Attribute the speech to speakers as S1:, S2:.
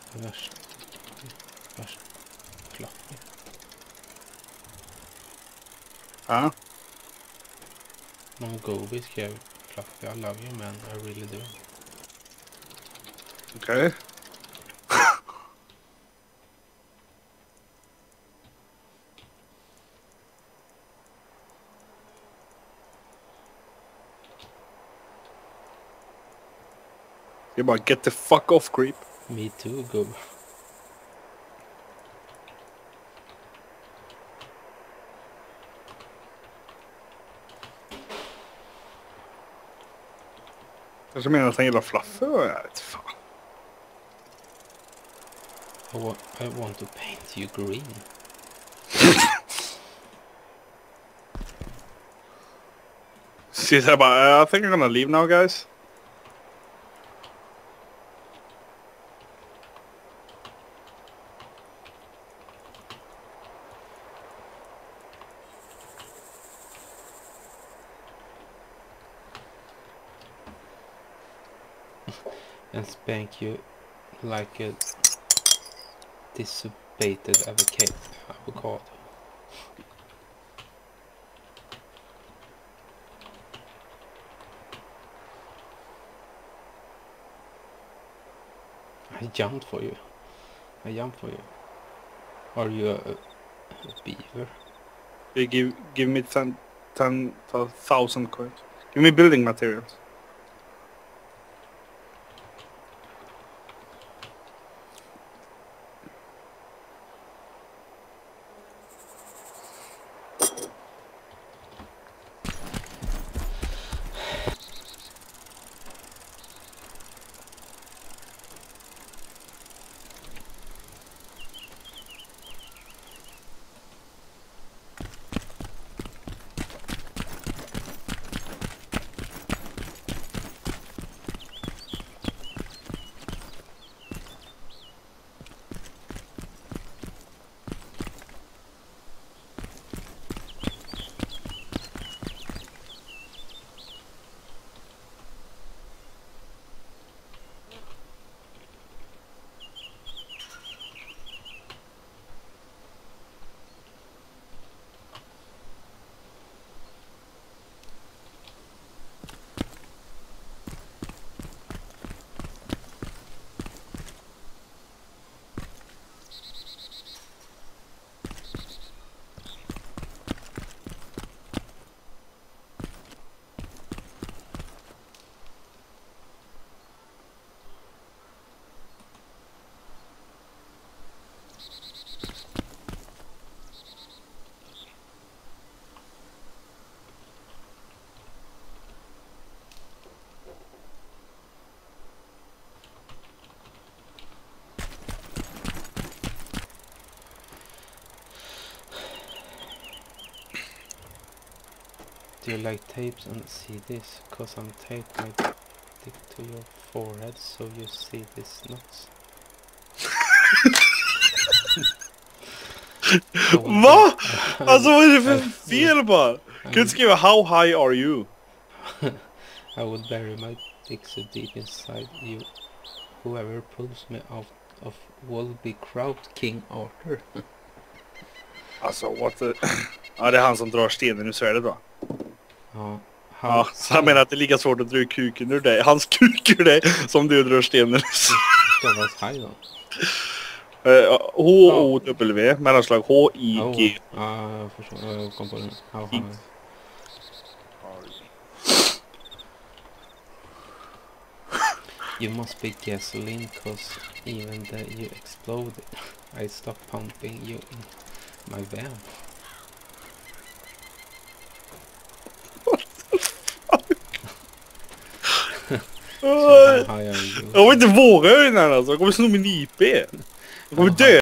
S1: Värst fluffy.
S2: Ja.
S1: Någon Gobi skrev fluffy, I love you man, I really do.
S2: Okej. You bara get the fuck off, creep.
S1: Me too, Gobi.
S2: Kanske menar att han gillar Fluffy, och jag vet fan.
S1: I want to paint you green.
S2: She's bara, I think I'm gonna leave now, guys.
S1: And spank you like a dissipated avocado. I jumped for you. Are you a beaver?
S2: You give me 10,000 coins. Give me building materials.
S1: Do you like tapes and see this? Cause I'm taped my dick to your forehead so you see this nuts.
S2: Va? Alltså vad är det för fel bara? Kan du skriva how high are you?
S1: I would bury my dick so deep inside you. Whoever pulls me out of will be Kraut King Arthur.
S2: Alltså what the... Ja, det är han som drar stenen ur svärdet va?
S1: Ja.
S2: Ja, så han menar att det är lika svårt att dra kuken ur dig. Hans kuk ur dig som du drar stenen ur.
S1: Stavas high då?
S2: H-O-W mellanslag H-I-G.
S1: Ja, jag förstår. Jag kom på det. How high? You must be gasoline cause even though you exploded I stopped pumping you in my van.
S2: Jag vill inte våga den här alltså. Jag kommer sno min IP. Jag kommer dö.